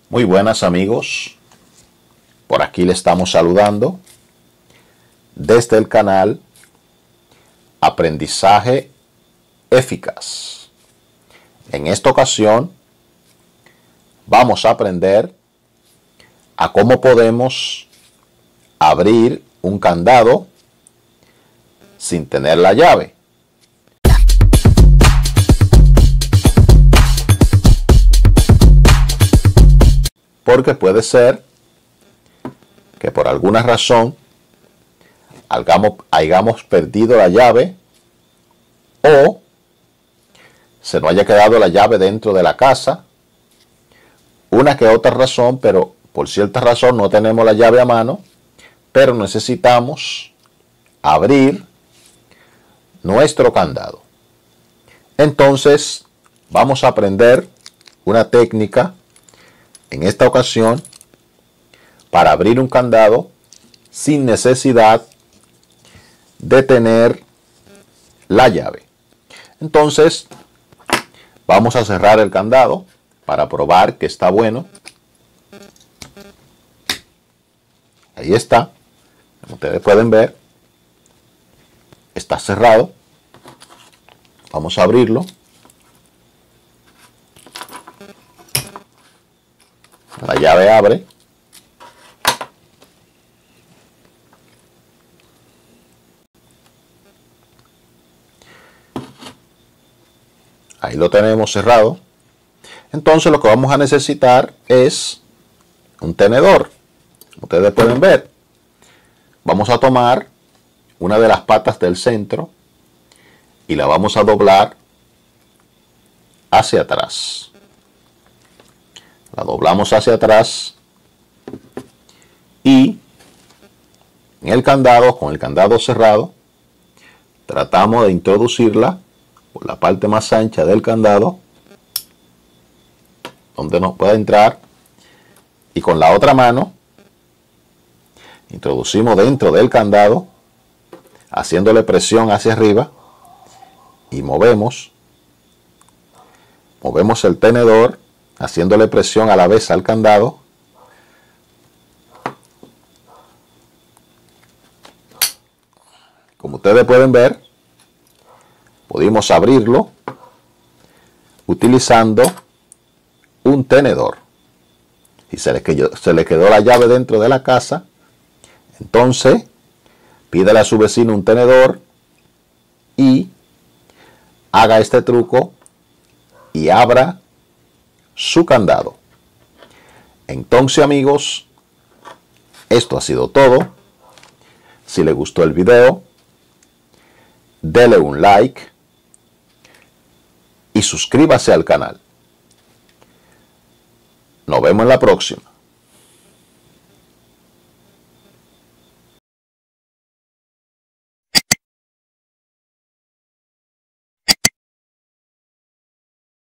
Muy buenas amigos, por aquí le estamos saludando desde el canal Aprendizaje Eficaz. En esta ocasión vamos a aprender a cómo podemos abrir un candado sin tener la llave. Porque puede ser que por alguna razón hayamos perdido la llave o se nos haya quedado la llave dentro de la casa. Una que otra razón, pero por cierta razón no tenemos la llave a mano, pero necesitamos abrir nuestro candado. Entonces vamos a aprender una técnica en esta ocasión para abrir un candado sin necesidad de tener la llave. Entonces vamos a cerrar el candado para probar que está bueno. Ahí está, como ustedes pueden ver, está cerrado. Vamos a abrirlo. La llave abre. Ahí lo tenemos cerrado. Entonces lo que vamos a necesitar es un tenedor. Como ustedes pueden ver, vamos a tomar una de las patas del centro y la vamos a doblar hacia atrás. La doblamos hacia atrás y en el candado, con el candado cerrado, tratamos de introducirla por la parte más ancha del candado, donde nos pueda entrar, y con la otra mano introducimos dentro del candado, haciéndole presión hacia arriba, y movemos el tenedor, haciéndole presión a la vez al candado. Como ustedes pueden ver, pudimos abrirlo utilizando un tenedor. Si se le quedó la llave dentro de la casa, entonces pídele a su vecino un tenedor y haga este truco y abra su candado. Entonces amigos, esto ha sido todo. Si les gustó el video, dele un like y suscríbase al canal. Nos vemos en la próxima.